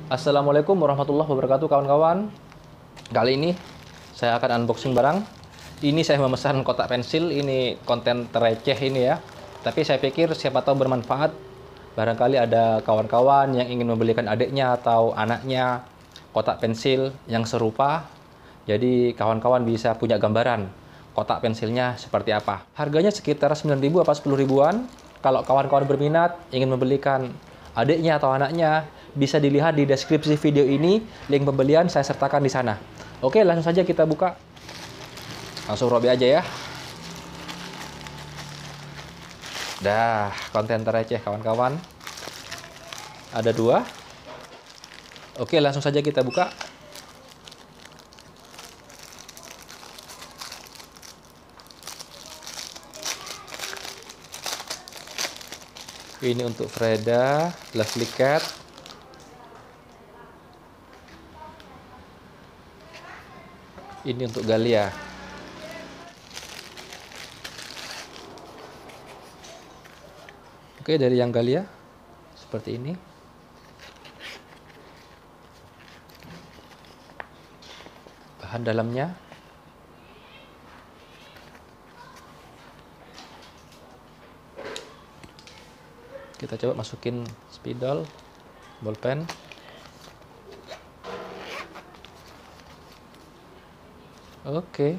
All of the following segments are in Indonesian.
Assalamualaikum warahmatullahi wabarakatuh kawan-kawan. Kali ini saya akan unboxing barang. Ini saya memesan kotak pensil. Ini konten tereceh ini ya. Tapi saya pikir siapa tahu bermanfaat. Barangkali ada kawan-kawan yang ingin membelikan adiknya atau anaknya kotak pensil yang serupa. Jadi kawan-kawan bisa punya gambaran kotak pensilnya seperti apa. Harganya sekitar 9.000 atau 10 ribuan. Kalau kawan-kawan berminat ingin membelikan adiknya atau anaknya, bisa dilihat di deskripsi video ini. Link pembelian saya sertakan di sana. Oke, langsung saja kita buka. Langsung robek aja ya. Dah, konten tereceh kawan-kawan. Ada 2. Oke, langsung saja kita buka. Ini untuk Freda, Lovely Cat. Ini untuk Galia. Oke, dari yang Galia seperti ini. Bahan dalamnya kita coba masukin spidol, bolpen. Oke.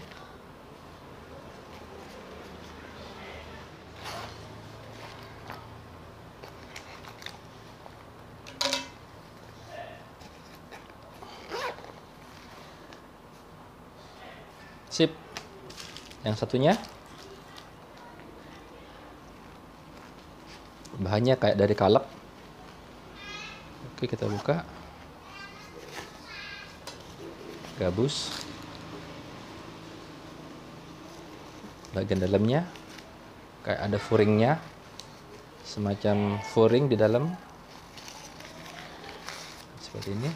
Sip. Yang satunya bahannya kayak dari kalep. Oke, kita buka. Gabus. Bagian dalamnya kayak ada furingnya, semacam furing di dalam seperti ini.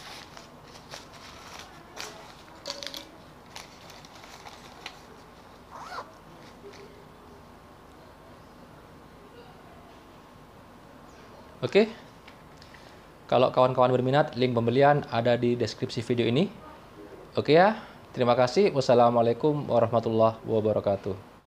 Oke, kalau kawan-kawan berminat, link pembelian ada di deskripsi video ini. Oke ya, terima kasih. Wassalamualaikum warahmatullahi wabarakatuh.